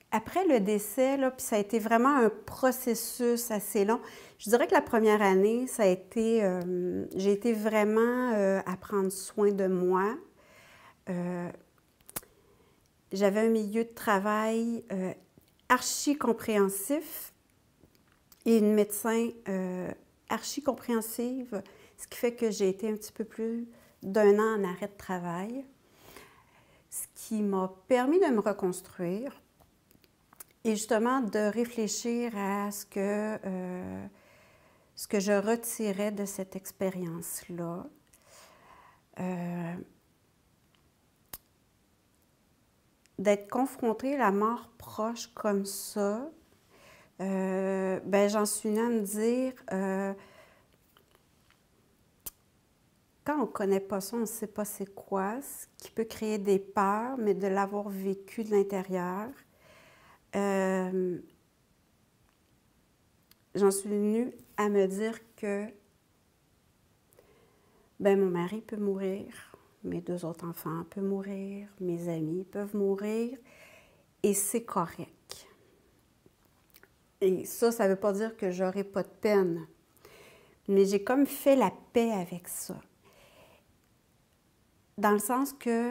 Après le décès, là, puis ça a été vraiment un processus assez long. Je dirais que la première année, ça a été, j'ai été vraiment à prendre soin de moi. Euh, J'avais un milieu de travail archi compréhensif et une médecin archi compréhensive, ce qui fait que j'ai été un petit peu plus d'un an en arrêt de travail, ce qui m'a permis de me reconstruire et justement de réfléchir à ce que je retirais de cette expérience-là. D'être confrontée à la mort proche comme ça, ben, j'en suis venue à me dire, quand on ne connaît pas ça, on ne sait pas c'est quoi, ce qui peut créer des peurs, mais de l'avoir vécu de l'intérieur. J'en suis venue à me dire que ben, mon mari peut mourir, mes 2 autres enfants peuvent mourir, mes amis peuvent mourir, et c'est correct. Et ça ne veut pas dire que j'aurai pas de peine, mais j'ai comme fait la paix avec ça. Dans le sens que...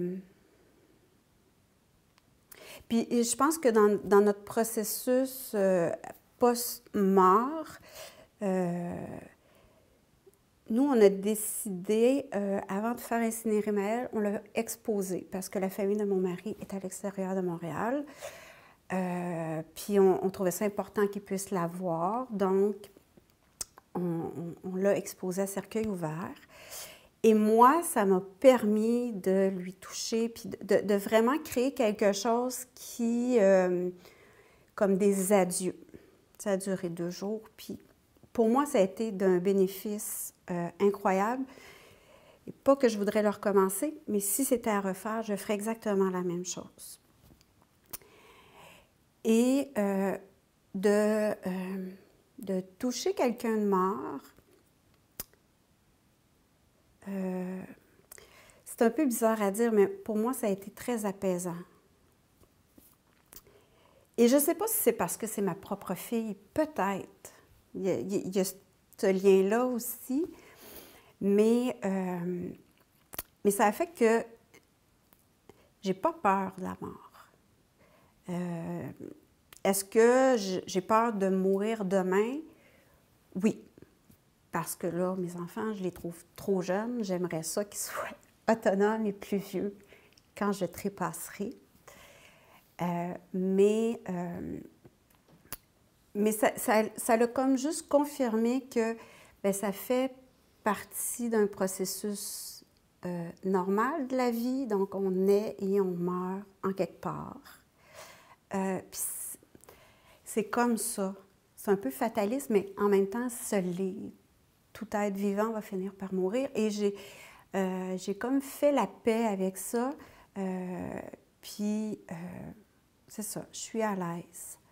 puis je pense que dans notre processus post-mort, nous, on a décidé, avant de faire incinérer Maëlle, on l'a exposé parce que la famille de mon mari est à l'extérieur de Montréal. Puis on trouvait ça important qu'il puisse la voir, donc on l'a exposé à cercueil ouvert. Et moi, ça m'a permis de lui toucher, puis de vraiment créer quelque chose qui, comme des adieux. Ça a duré 2 jours, puis pour moi, ça a été d'un bénéfice incroyable. Et pas que je voudrais le recommencer, mais si c'était à refaire, je ferais exactement la même chose. Et de toucher quelqu'un de mort, c'est un peu bizarre à dire, mais pour moi, ça a été très apaisant. Et je ne sais pas si c'est parce que c'est ma propre fille, peut-être. Il y a ce lien-là aussi, mais ça a fait que j'ai pas peur de la mort. Est-ce que j'ai peur de mourir demain? Oui. Parce que là, mes enfants, je les trouve trop jeunes. J'aimerais ça qu'ils soient autonomes et plus vieux quand je trépasserai. Mais ça l'a comme juste confirmé que bien, ça fait partie d'un processus normal de la vie. Donc, on naît et on meurt en quelque part. Puis c'est comme ça. C'est un peu fataliste, mais en même temps, ça l'est. Tout être vivant va finir par mourir. Et j'ai comme fait la paix avec ça. Puis, c'est ça, je suis à l'aise.